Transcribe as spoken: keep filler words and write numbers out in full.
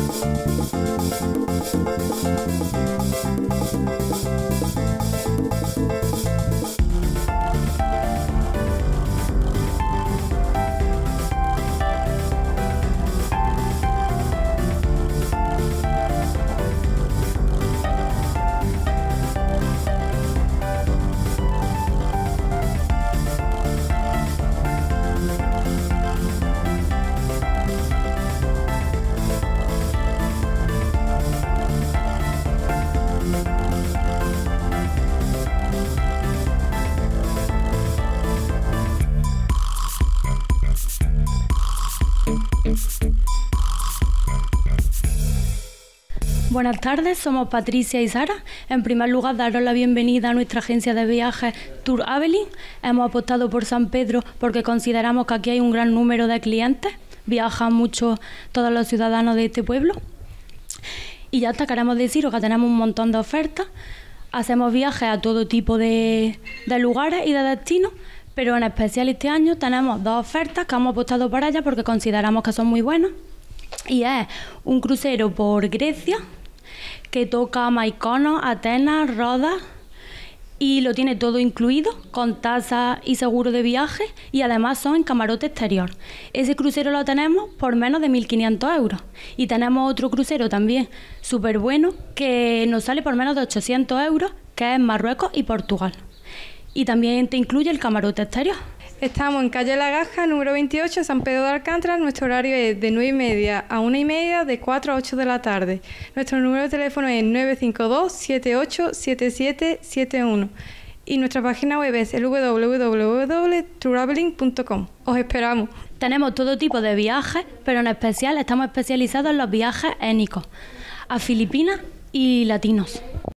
Buenas tardes, somos Patricia y Sara. En primer lugar, daros la bienvenida a nuestra agencia de viajes Tourabeling. Hemos apostado por San Pedro porque consideramos que aquí hay un gran número de clientes. Viajan mucho todos los ciudadanos de este pueblo. Y ya hasta queremos deciros que tenemos un montón de ofertas. Hacemos viajes a todo tipo de, de lugares y de destinos, pero en especial este año tenemos dos ofertas que hemos apostado por ellas porque consideramos que son muy buenas. Y es un crucero por Grecia que toca Mykonos, Atenas, Rodas y lo tiene todo incluido con tasa y seguro de viaje y además son en camarote exterior. Ese crucero lo tenemos por menos de mil quinientos euros y tenemos otro crucero también súper bueno que nos sale por menos de ochocientos euros, que es en Marruecos y Portugal, y también te incluye el camarote exterior. Estamos en calle La Gaja, número veintiocho, San Pedro de Alcántara. Nuestro horario es de nueve y media a una y media, de cuatro a ocho de la tarde. Nuestro número de teléfono es nueve cinco dos, siete ocho siete siete siete uno y nuestra página web es el w w w punto tourabeling punto com. Os esperamos. Tenemos todo tipo de viajes, pero en especial estamos especializados en los viajes étnicos, a Filipinas y latinos.